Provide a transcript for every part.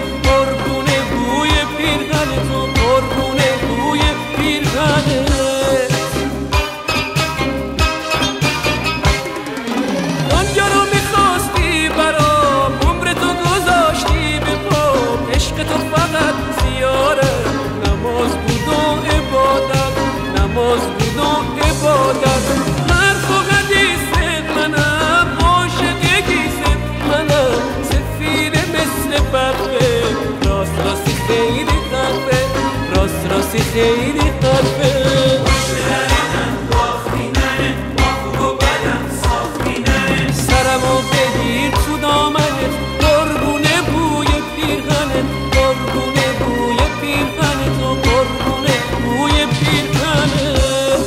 قربونه بوی پیرهن تو، قربونه بوی پیرهنت. دنیا رو میخواستی برام، عمر تو گذاشتی به پام، عشق تو فقط زیارت، نماز بود و عبادت، نماز بود و عبادت. حرف و حدیثت منم، عاشق گیست منم، سفید مثل برقه، راست راستی خیلی قلبه، راست راستی خیلی قلبه. سرمو بگیر تو دامنت، قربونه بوی پیرهنت، قربونه بوی پیرهنت و قربونه بوی پیرهنت.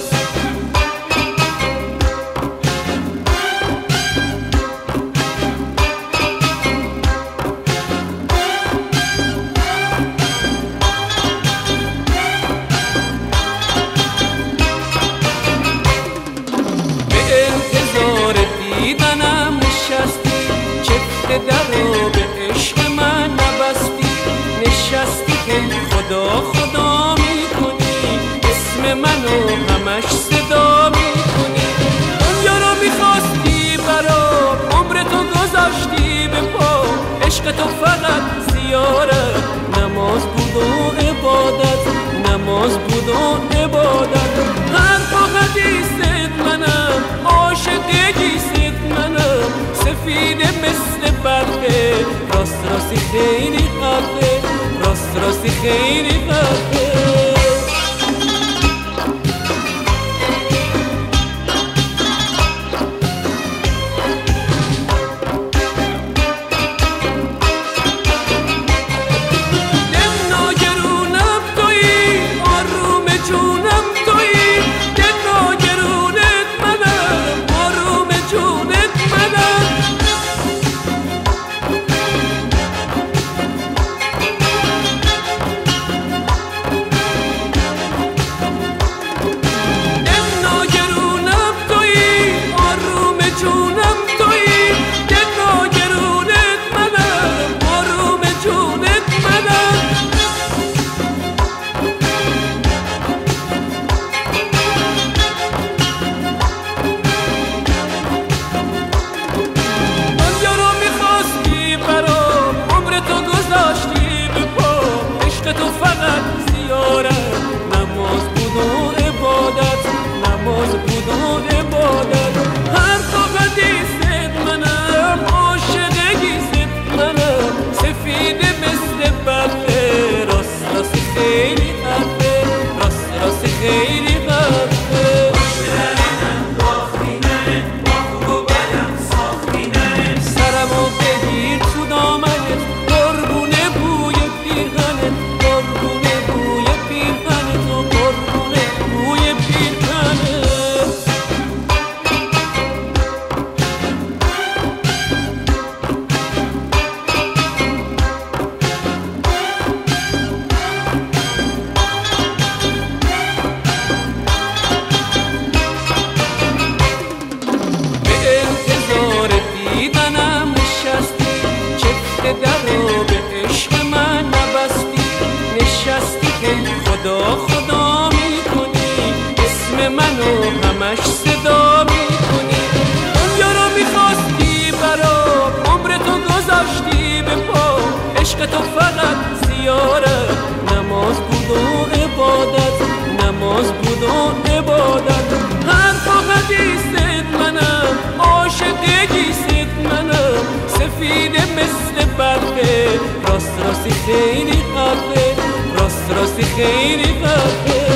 به انتظار دیدنم نشستی، چفت در رو به عشق من نبستی، نشستی که خدا خدا میکنی، اسم منو همش صدا میکنی. دنیا رو میخواستی برام، عمر تو گذاشتی به پا، عشق تو فقط زیارت، نماز بود و عبادت، نماز بود و عبادت. حرف و حدیثت منم، عاشق گیست منم، سفید مثل برقه، راست راستی خیلی قلبه، راست راستی خیلی قلبه. تو فقط زیارت، نماز بود و عبادت، نماز بود و عبادت. حرف و حدیثت منم، عاشق گیست منم، سفید مثل برقه، راست راستی خیلی قلبه، راست راستی خیلی قلبه. سرمو بگیر تو دامنت، قربونه بوی پیرهنت، قربونه بوی پیرهنت و قربونه بوی پیرهنت. به انتظار دیدنم نشستی، چفت در رو به عشق من نبستی، نشستی که خدا خدا میکنی، اسم منو همش صدا میکنی. دنیا رو میخواستی برام، عمر تو گذاشتی به پا، عشق تو فقط زیارت، نماز بود و عبادت، نماز بود و عبادت. حرف و حدیثت منم، عاشق گیست منم، سفید مثل برقه، راست راستی خیلی قلبه، راست راستی خیلی قلبه.